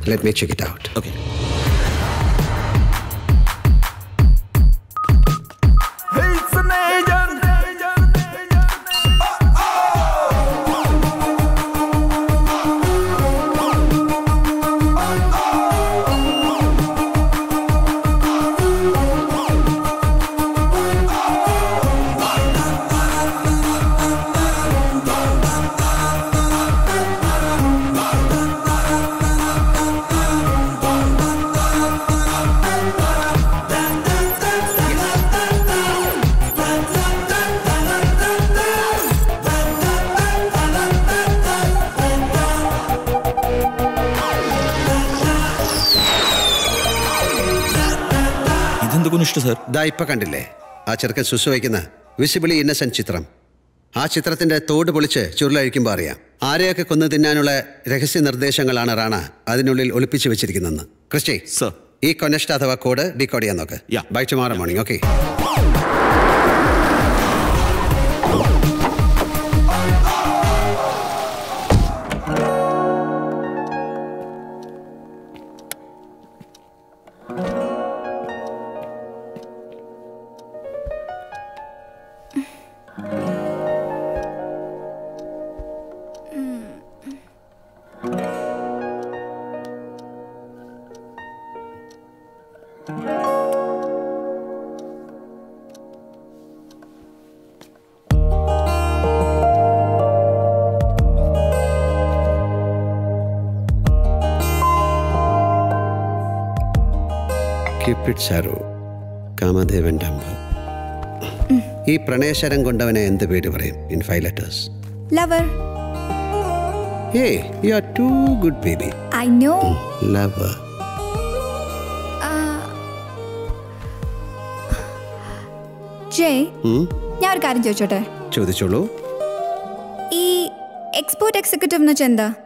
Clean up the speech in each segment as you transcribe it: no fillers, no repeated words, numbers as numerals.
Let me check it out. Okay. ദാ ഇപ്പൊ കണ്ടില്ലേ ആ ചെറുക്കൻ സുസുവയ്ക്കുന്ന വിസിബിളി ഇന്നസെന്റ് ചിത്രം. ആ ചിത്രത്തിന്റെ തോട് പൊളിച്ച് ചുരുളഴിക്കുമ്പോൾ അറിയാം ആരെയൊക്കെ കൊന്നു തിന്നാനുള്ള രഹസ്യ നിർദ്ദേശങ്ങളാണ് റാണ അതിനുള്ളിൽ ഒളിപ്പിച്ചു വെച്ചിരിക്കുന്നതെന്ന്. ക്രിസ്റ്റി സർ, ഈ കൊനസ്റ്റ് അഥവാ കോഡ് ഡീകോഡ് ചെയ്യാൻ നോക്ക്. Bye tomorrow morning. Okay. Kamadevan dumbo. ഈ പ്രണയശരം കൊണ്ടവനെ എന്ത് പേര് പറയും in 5 letters? Lover. Hey, you are too good, baby. I know. Lover. Jai, ഞാൻ ഒരു കാര്യം ചോദിച്ചോട്ടെ? ചോദിച്ചോളൂ. ഈ എക്സ്പോർട്ട് എക്സിക്യൂട്ടീവ് എന്ന് വെച്ചാൽ എന്താ?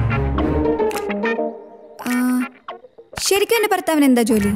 ശരിക്കും എന്റെ ഭർത്താവിന് എന്താ ജോലി?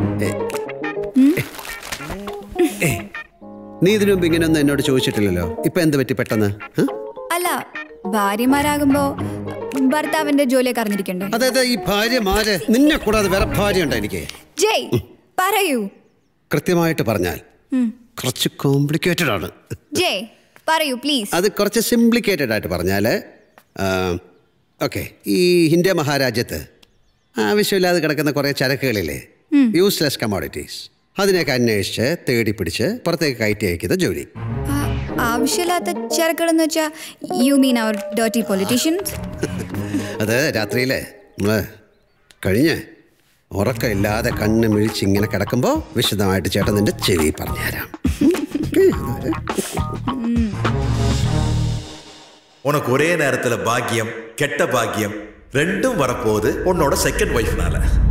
നീ ഇതിനു മുമ്പ് ഇങ്ങനെയൊന്നും എന്നോട് ചോദിച്ചിട്ടില്ലല്ലോ. ഇപ്പൊ എന്ത് പറ്റി പെട്ടെന്ന്? അല്ല, ഭാര്യമാരാകുമ്പോ ഭർത്താവിന്റെ ജോലിയൊക്കെ അറിഞ്ഞിരിക്കണ്ടേ? അതായത് ഈ ഭാര്യമാര് നിന്നെ കൂടാതെ വേറെ ഭാര്യ ഉണ്ടോ എനിക്ക്? ജയ്, പറയൂ. കൃത്യമായിട്ട് പറഞ്ഞാൽ കുറച്ച് കോംപ്ലിക്കേറ്റഡ് ആണ്. ജയ്, പറയൂ പ്ലീസ്. അത് കുറച്ച് സിംപ്ലിക്കേറ്റഡ് ആയിട്ട് പറഞ്ഞാല് ഓക്കെ, ഈ ഇന്ത്യ മഹാരാജ്യത്ത് ആവശ്യമില്ലാതെ കിടക്കുന്ന കുറെ ചരക്കുകളില്ലേ, യൂസ്ലെസ് കമോഡിറ്റീസ്, അതിനെയൊക്കെ അന്വേഷിച്ച് തേടി പിടിച്ച് പുറത്തേക്ക് കയറ്റി അയക്കുന്ന ജോലി. ആവശ്യമില്ലാത്ത ചരക്കുകളെന്ന് വെച്ചാൽ യു മീൻ അവർ ഡർട്ടി പൊളിറ്റീഷ്യൻസ്? അത് രാത്രിയിലെ നമ്മള് കഴിഞ്ഞ് ഉറക്കമില്ലാതെ കണ്ണ് മിഴിച്ച് ഇങ്ങനെ കിടക്കുമ്പോൾ വിശദമായിട്ട് ചേട്ടൻ നിന്റെ ചെവി പറഞ്ഞുതരാം. உனக்கு ஒரே நேரத்தில் பாக்கியம் கெட்ட பாக்கியம் ரெண்டும் வரப்போகுது உன்னோட செகண்ட் ஒய்ஃப்னால.